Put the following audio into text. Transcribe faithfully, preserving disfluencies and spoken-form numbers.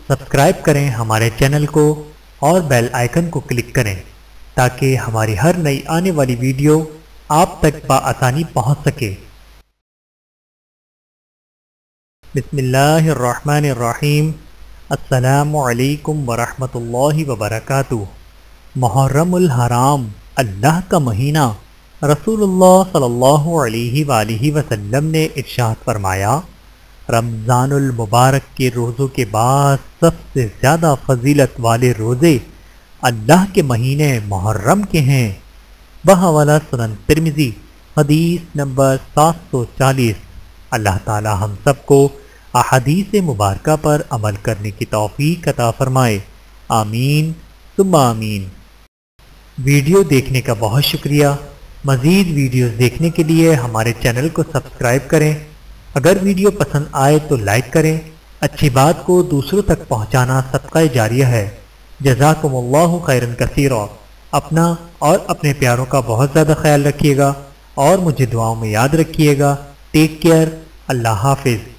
Subscribe کریں ہمارے channel کو اور بیل آئیکن کو کلک کریں تاکہ ہماری ہر نئی آنے والی ویڈیو آپ تک بآسانی پہنچ سکے۔ بسم اللہ الرحمن الرحیم۔ السلام علیکم ورحمۃ اللہ وبرکاتہ۔ محرم الحرام، اللہ کا مہینہ۔ رسول اللہ صلی اللہ علیہ وآلہ وسلم نے ارشاد فرمایا، رمضان المبارک کے روزوں کے بعد سب سے زیادہ فضیلت والے روزے اللہ کے مہینے محرم کے ہیں۔ بحوالہ سنن ترمذی، حدیث نمبر سات سو چالیس۔ اللہ تعالی ہم سب کو احادیث مبارکہ پر عمل کرنے کی توفیق عطا فرمائے، آمین ثم آمین۔ ویڈیو دیکھنے کا بہت شکریہ۔ مزید ویڈیوز دیکھنے کے لیے ہمارے چینل کو سبسکرائب کریں۔ اگر ویڈیو پسند آئے تو لائک کریں۔ اچھی بات کو دوسروں تک پہنچانا صدقہ جاریہ ہے۔ جزاکم اللہ خیرا کثیرا۔ اپنا اور اپنے پیاروں کا بہت زیادہ خیال رکھیے گا اور مجھے دعاؤں میں یاد رکھیے گا۔ Take care. اللہ حافظ۔